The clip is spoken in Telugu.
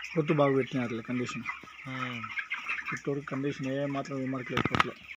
కొట్టు బాగా పెట్టినారు కండిషన్. కొట్టు కండిషన్ ఏ మాత్రం రిమార్క్ లేదు కొట్లో.